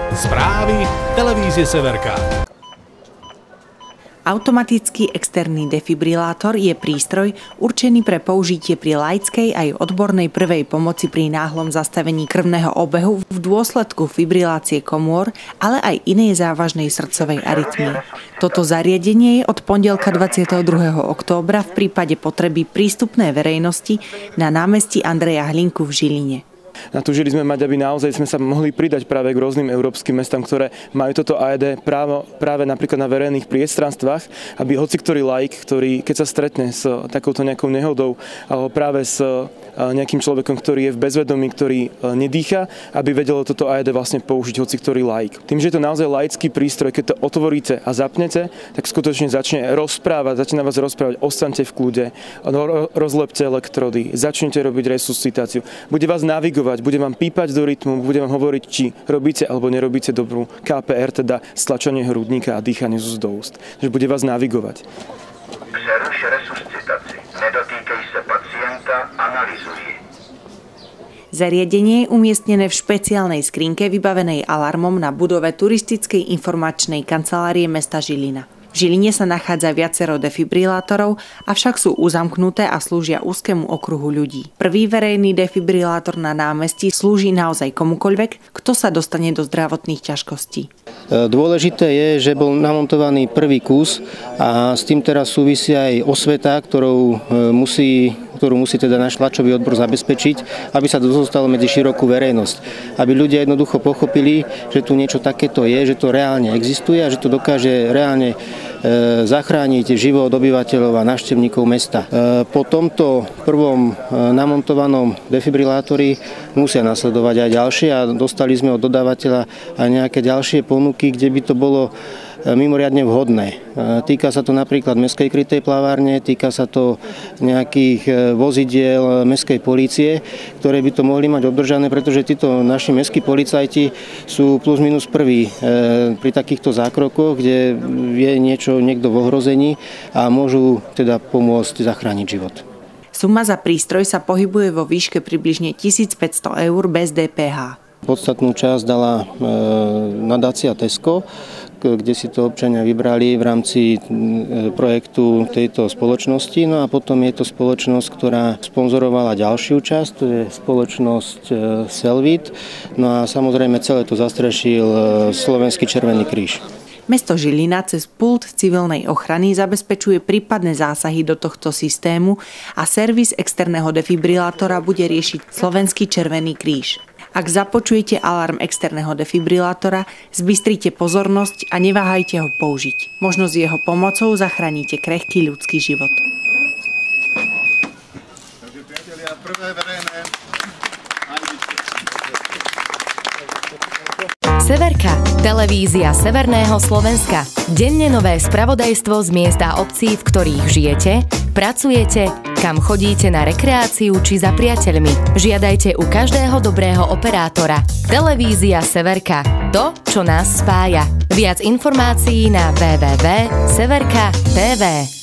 Správy televízie Severka. Automatický externý defibrilátor je prístroj určený pre použitie pri laickej aj odbornej prvej pomoci pri náhlom zastavení krvného obehu v dôsledku fibrilácie komôr, ale aj inej závažnej srdcovej arytmie. Toto zariadenie je od pondelka 22. októbra v prípade potreby prístupné verejnosti na námestí Andreja Hlinku v Žiline. Natúžili sme mať, aby naozaj sme sa mohli pridať práve k rôznym európskym mestám, ktoré majú toto AED práve napríklad na verejných priestranstvách, aby hoci ktorý laik, ktorý keď sa stretne s takouto nejakou nehodou alebo práve s nejakým človekom, ktorý je v bezvedomí, ktorý nedýcha, aby vedelo toto AED vlastne použiť hoci ktorý laik. Tým, že je to naozaj laický prístroj, keď to otvoríte a zapnete, tak skutočne začne vás rozprávať, ostaňte v kľude, rozlepte elektrody, začnite robiť resuscitáciu, bude vás navigovať, bude vám pípať do rytmu, bude vám hovoriť, či robíte alebo nerobíte dobrú KPR, teda stlačenie hrudníka a dýchanie z úst do úst. Takže bude vás navigovať. Přeruš resuscitaci. Nedotýkej se pacienta, analyzuj. Zariadenie je umiestnené v špeciálnej skrinke vybavenej alarmom na budove turistickej informačnej kancelárie mesta Žilina. V Žiline sa nachádza viacero defibrilátorov, avšak sú uzamknuté a slúžia úzkému okruhu ľudí. Prvý verejný defibrilátor na námestí slúži naozaj komukoľvek, kto sa dostane do zdravotných ťažkostí. Dôležité je, že bol namontovaný prvý kus a s tým teraz súvisí aj osveta, ktorú musí teda náš tlačový odbor zabezpečiť, aby sa to dostalo medzi širokú verejnosť. Aby ľudia jednoducho pochopili, že tu niečo takéto je, že to reálne existuje a že to dokáže reálne zachrániť život obyvateľov a návštevníkov mesta. Po tomto prvom namontovanom defibrilátori musia nasledovať aj ďalšie a dostali sme od dodávateľa aj nejaké ďalšie ponuky, kde by to bolo mimoriadne vhodné. Týka sa to napríklad mestskej krytej plavárne, týka sa to nejakých vozidiel mestskej polície, ktoré by to mohli mať obdržané, pretože títo naši mestskí policajti sú plus minus prví pri takýchto zákrokoch, kde je niekto v ohrození a môžu teda pomôcť zachrániť život. Suma za prístroj sa pohybuje vo výške približne 1500 eur bez DPH. Podstatnú časť dala nadácia Tesco, kde si to občania vybrali v rámci projektu tejto spoločnosti. No a potom je to spoločnosť, ktorá sponzorovala ďalšiu časť, to je spoločnosť Selvit. No a samozrejme celé to zastrešil Slovenský Červený kríž. Mesto Žilina cez pult civilnej ochrany zabezpečuje prípadné zásahy do tohto systému a servis externého defibrilátora bude riešiť Slovenský Červený kríž. Ak započujete alarm externého defibrilátora, zbystrite pozornosť a neváhajte ho použiť. Možno s jeho pomocou zachránite krehký ľudský život. Takže priatelia, prvé verejné. Severka, televízia Severného Slovenska. Denne nové spravodajstvo z miest a obcí, v ktorých žijete, pracujete, kam chodíte na rekreáciu či za priateľmi. Žiadajte u každého dobrého operátora. Televízia Severka. To, čo nás spája. Viac informácií na www.severka.tv.